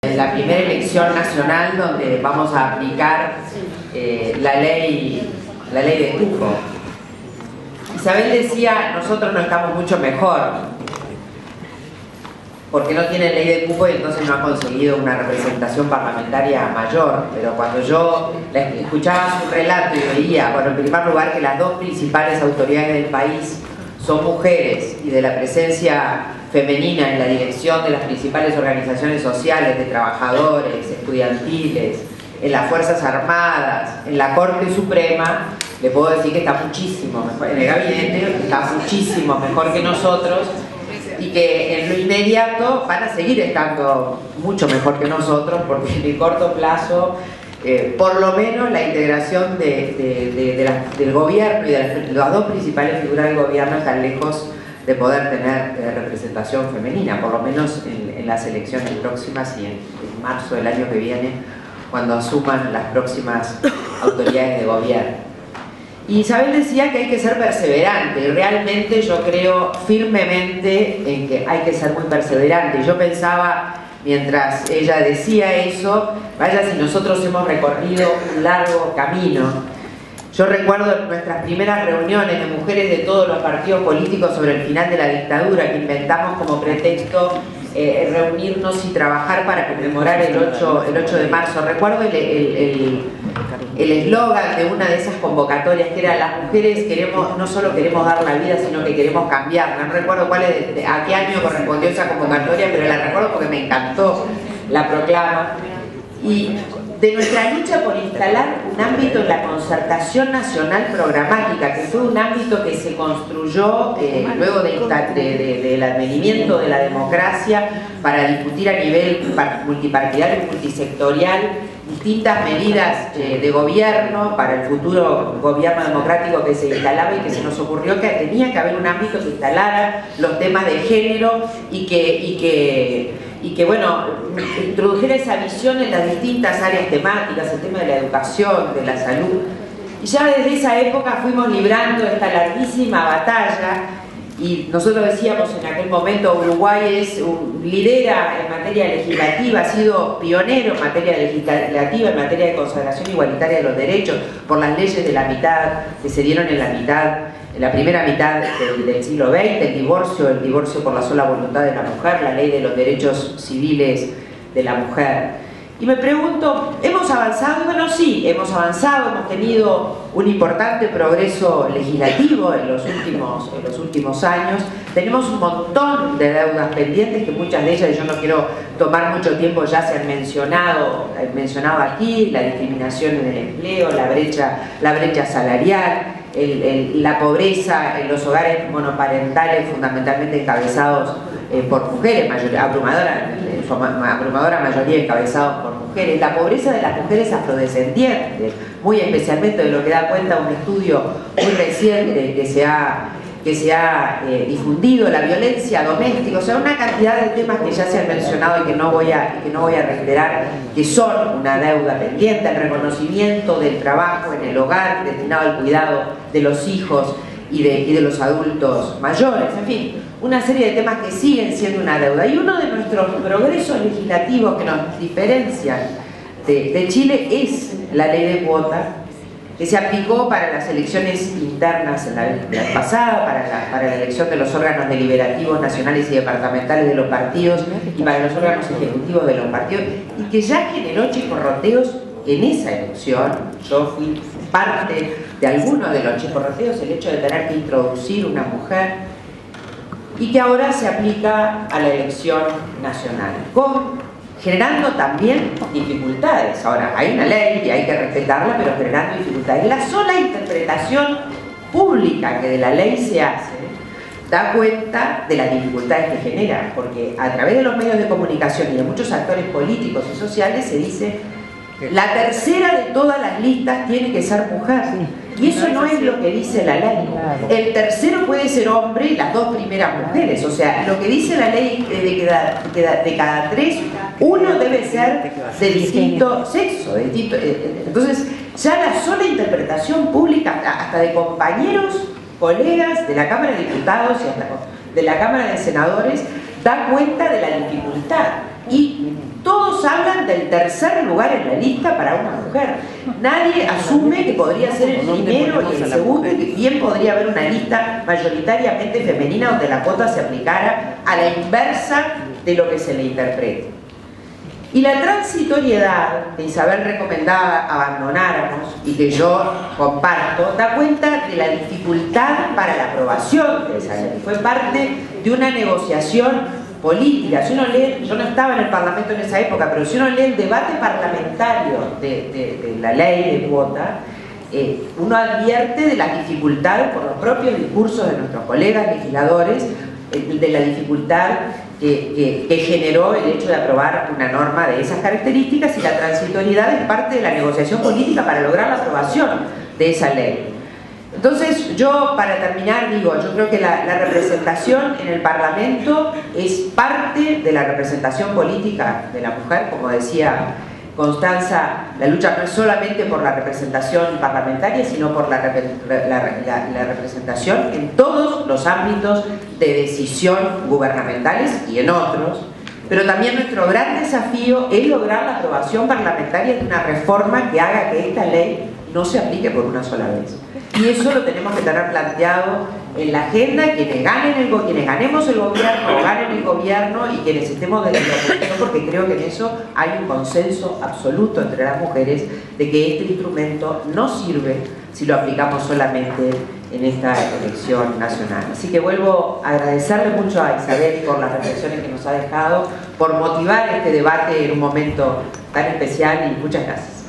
Es la primera elección nacional donde vamos a aplicar la ley de cupo. Isabel decía, nosotros no estamos mucho mejor, porque no tienen ley de cupo y entonces no han conseguido una representación parlamentaria mayor. Pero cuando yo escuchaba su relato y veía, bueno, en primer lugar, que las dos principales autoridades del país son mujeres y de la presencia femenina en la dirección de las principales organizaciones sociales, de trabajadores, estudiantiles, en las Fuerzas Armadas, en la Corte Suprema, le puedo decir que está muchísimo mejor, en el gabinete está muchísimo mejor que nosotros, y que en lo inmediato van a seguir estando mucho mejor que nosotros, porque en el corto plazo, por lo menos la integración del gobierno y de las dos principales figuras del gobierno están lejos de poder tener representación femenina, por lo menos en las elecciones próximas y en marzo del año que viene, cuando asuman las próximas autoridades de gobierno. Y Isabel decía que hay que ser perseverante, y realmente yo creo firmemente en que hay que ser muy perseverante. Yo pensaba, mientras ella decía eso, vaya si nosotros hemos recorrido un largo camino. Yo recuerdo nuestras primeras reuniones de mujeres de todos los partidos políticos sobre el final de la dictadura, que inventamos como pretexto reunirnos y trabajar para conmemorar el 8 de marzo. Recuerdo el eslogan de una de esas convocatorias, que era: las mujeres no solo queremos dar la vida, sino que queremos cambiarla. No recuerdo a qué año correspondió esa convocatoria, pero la recuerdo porque me encantó la proclama. Y de nuestra lucha por instalar un ámbito en la concertación nacional programática, que fue un ámbito que se construyó luego del advenimiento de la democracia para discutir a nivel multipartidario y multisectorial distintas medidas de gobierno para el futuro gobierno democrático que se instalaba, y que se nos ocurrió que tenía que haber un ámbito que instalara los temas de género y que bueno, introdujera esa visión en las distintas áreas temáticas, el tema de la educación, de la salud. Y ya desde esa época fuimos librando esta larguísima batalla, y nosotros decíamos en aquel momento: Uruguay lidera en materia legislativa, ha sido pionero en materia legislativa, en materia de consagración igualitaria de los derechos, por las leyes de la mitad que se dieron en la primera mitad del siglo XX, el divorcio por la sola voluntad de la mujer, la ley de los derechos civiles de la mujer. Y me pregunto, ¿hemos avanzado? Bueno, sí, hemos avanzado, hemos tenido un importante progreso legislativo en los últimos años. Tenemos un montón de deudas pendientes, que muchas de ellas, y yo no quiero tomar mucho tiempo, ya se han mencionado aquí: la discriminación en el empleo, la brecha salarial, la pobreza en los hogares monoparentales, fundamentalmente encabezados por mujeres, abrumadora mayoría encabezados por mujeres, la pobreza de las mujeres afrodescendientes, muy especialmente, de lo que da cuenta un estudio muy reciente que se ha difundido, la violencia doméstica, o sea, una cantidad de temas que ya se han mencionado y que no voy a reiterar, que son una deuda pendiente: el reconocimiento del trabajo en el hogar destinado al cuidado de los hijos y de los adultos mayores, en fin, una serie de temas que siguen siendo una deuda. Y uno de nuestros progresos legislativos que nos diferencian de Chile es la ley de cuota, que se aplicó para las elecciones internas en la vez pasada, para la elección de los órganos deliberativos nacionales y departamentales de los partidos, y para los órganos ejecutivos de los partidos, y que ya generó chisporroteos en esa elección. Yo fui parte de algunos de los chisporroteos, el hecho de tener que introducir una mujer, y que ahora se aplica a la elección nacional, generando también dificultades. Ahora, hay una ley y hay que respetarla, pero generando dificultades. La sola interpretación pública que de la ley se hace da cuenta de las dificultades que genera, porque a través de los medios de comunicación y de muchos actores políticos y sociales se dice: la tercera de todas las listas tiene que ser mujer. Y eso no es lo que dice la ley. El tercero puede ser hombre y las dos primeras mujeres. O sea, lo que dice la ley es de cada tres, uno debe ser de distinto sexo. Entonces, ya la sola interpretación pública, hasta de compañeros, colegas de la Cámara de Diputados y hasta de la Cámara de Senadores da cuenta de la dificultad. Y todos hablan del tercer lugar en la lista para una mujer. Nadie asume que podría ser el primero y el segundo, y que bien podría haber una lista mayoritariamente femenina donde la cuota se aplicara a la inversa de lo que se le interprete. Y la transitoriedad que Isabel recomendaba abandonáramos y que yo comparto, da cuenta de la dificultad para la aprobación de esa ley. Fue parte de una negociación política. Si uno lee, yo no estaba en el Parlamento en esa época, pero si uno lee el debate parlamentario de la ley de cuota, uno advierte de las dificultades por los propios discursos de nuestros colegas legisladores, de la dificultad que generó el hecho de aprobar una norma de esas características, y la transitoriedad es parte de la negociación política para lograr la aprobación de esa ley. Entonces, yo para terminar digo, yo creo que la representación en el Parlamento es parte de la representación política de la mujer. Como decía Constanza, la lucha no es solamente por la representación parlamentaria, sino por la representación en todos los ámbitos de decisión gubernamentales y en otros. Pero también nuestro gran desafío es lograr la aprobación parlamentaria de una reforma que haga que esta ley no se aplique por una sola vez. Y eso lo tenemos que tener planteado en la agenda, quienes ganemos el gobierno o ganen el gobierno, y quienes estemos desde la oposición, porque creo que en eso hay un consenso absoluto entre las mujeres de que este instrumento no sirve si lo aplicamos solamente en esta elección nacional. Así que vuelvo a agradecerle mucho a Isabel por las reflexiones que nos ha dejado, por motivar este debate en un momento tan especial, y muchas gracias.